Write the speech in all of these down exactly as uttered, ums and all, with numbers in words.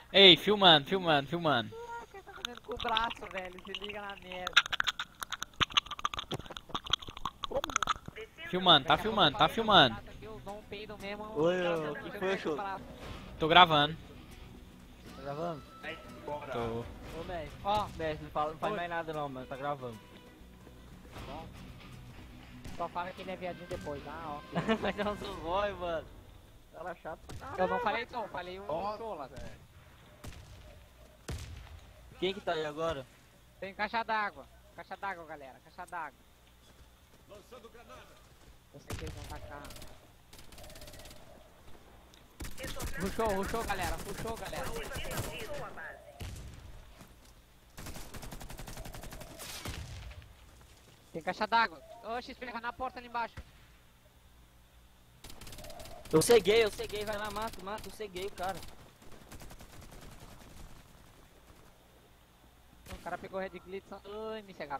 Ei, filmando, filmando, filmando. O que tá fazendo com o braço, velho? Se liga na merda. Filmando, tá Daqui a pouco eu filmando, tá passo com o filmando. braço aqui, eu dou um peido mesmo. Oi, os caras ô, não que conseguem foi, mexer o show? braço. Tô gravando. Tá gravando? Tô. Ô, mestre. Ó, Mestre, não, fala, não faz Oi. mais nada não, mano. Tá gravando. tá bom. Só fala que ele é viadinho depois, ah, ó. Vai dar um zóio, mano. Cara chato pra caralho. Eu não falei não, falei um Ó. chola, velho. Quem que tá aí agora? Tem caixa d'água. Caixa d'água, galera. Caixa d'água. Lançando granada. Eu sei que eles vão tacar. Rushou, rushou, galera. Rushou, galera. Tem caixa d'água. Oxi, pega na porta ali embaixo. Eu ceguei, eu ceguei. Vai lá, mata, mata. Eu ceguei o cara. O cara pegou Red Glitz. Ai, me cegaram.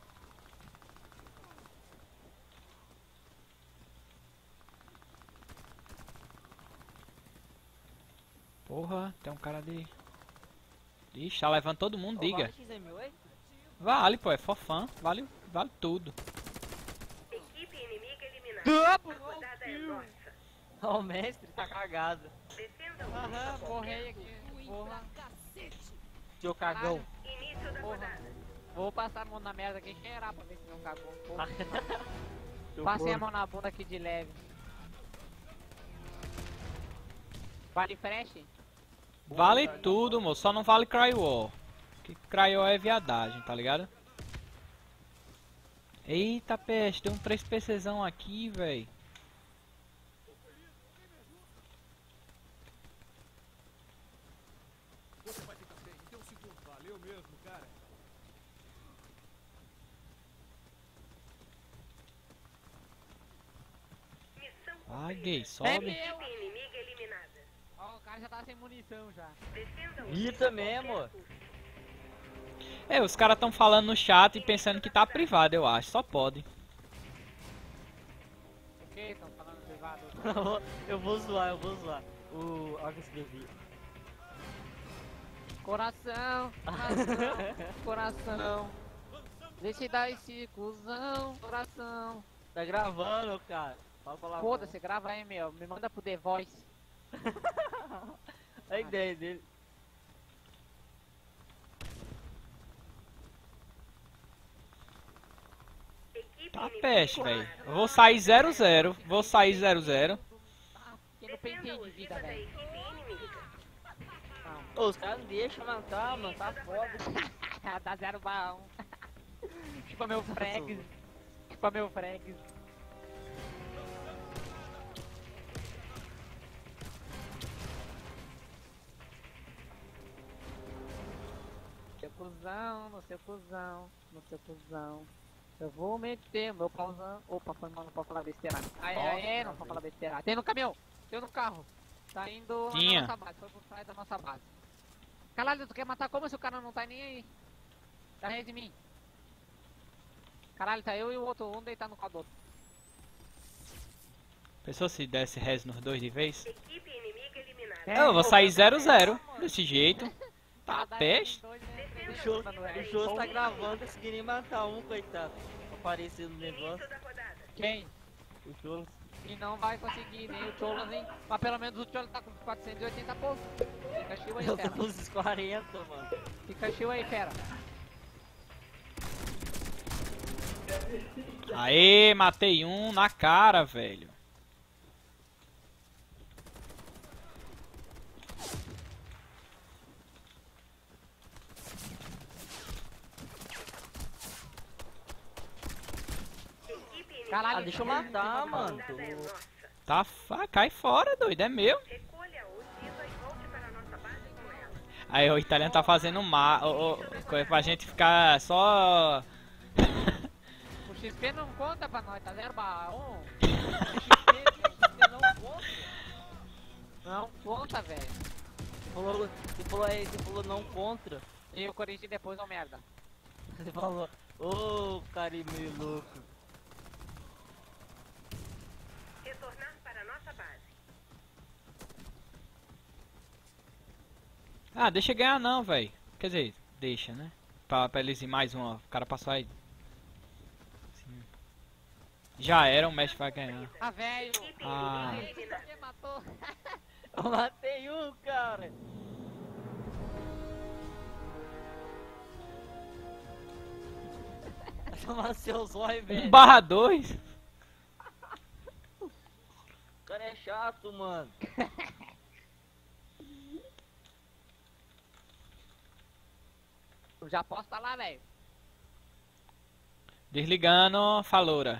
Porra, tem um cara ali. Ixi, tá levando todo mundo, Ô, diga. vale X M, oi? Vale, pô, é fofã. Vale, vale tudo. Equipe inimiga eliminada. Ah, pô, A rodada é nossa. Ó, o mestre tá cagado. Defenda o aham, morrei aqui. Porra. Seu cagão. início da Porra. rodada. Vou passar a mão na merda aqui, cheirar pra ver se não cagou. Porra. Seu Passei a porco. mão na bunda aqui de leve. Vale fresh? Vale tudo, moço. Só não vale Cryo. Que Cryo é viadagem, tá ligado? Eita peste, tem um três PCzão aqui, véi. Você vai ficar sem. Tem um segundo. Valeu mesmo, cara. Missão Ai, cumprida. gay, É sobe. meu! Equipe inimiga eliminada. Ó, o cara já tá sem munição já. Defenda o Grita mesmo. É, os caras tão falando no chat e pensando que tá privado, eu acho. Só pode. O que? Tão falando privado? Eu vou zoar, eu vou zoar. O... Olha o que eu escrevi. Coração, coração, coração. Deixa eu dar esse cuzão, coração. Tá gravando, cara. Fala pra lá. Foda-se, grava aí, meu. Me manda pro The Voice. A ideia dele. Equipe Tá inimiga peste, velho. eliminada. Eu vou sair zero zero. Vou sair zero zero. Tá, que no pentei Defenda o de vida, Giba da velho. equipe inimiga. Não. Ô, os caras não deixam matar, mano. Tá foda. Dá zero barra um. Chupa meu fregs. Chupa meu fregs. Seu cuzão, no seu cuzão, no seu cuzão. Eu vou meter meu pauzão. Opa, foi mal, não pode falar besteira. Aê, aê, não pode falar besteira. Tem no caminhão, tem no carro. Tá indo lá Tinha. na nossa base, foi por trás da nossa base. Caralho, tu quer matar como se o cara não tá nem aí? Tá atrás de mim. Caralho, tá eu e o outro, um deitado no colo do outro. Pensou se desse res nos dois de vez? Equipe inimiga eliminada. É, Eu vou sair zero zero. Desse jeito. Tá Dá peste. dois, né? O show, o show tá gravando, conseguindo matar um, coitado. Apareceu no negócio. Início da rodada. Quem? O show. E não vai conseguir nem o Cholas, nem. Mas pelo menos o Cholas tá com quatrocentos e oitenta pontos. Fica chill aí, Eu fera. tô nos quarenta, mano. Fica chill aí, fera. Aê, matei um na cara, velho. Equipe inimiga Caralho, Ah, deixa eu matar, a mano. rodada é nossa. Tá, fa- cai fora, doido, é meu. Recolha o Giba e volte para a nossa base com ela. Aí o italiano tá fazendo ma o, o, coisa pra gente ficar só. O X P não conta pra nós, tá zero barra um. O X P, o X P não conta. Não conta, velho. Você falou, você falou aí, você falou não contra. E eu corrigi depois, ô merda. Você falou, ô, cara meio louco. Retornar para a nossa base. Ah, deixa ganhar não, velho. Quer dizer, deixa, né? Pra, pra eles ir mais uma. O cara passou aí. Sim. Já era, o mestre vai ganhar. Ah, velho. Equipe Ah. inimiga eliminada. Você matou. Eu matei um, cara. Toma seus olhos, velho. um barra dois. O cara é chato, mano. Eu já posso estar lá, velho. Desligando, faloura.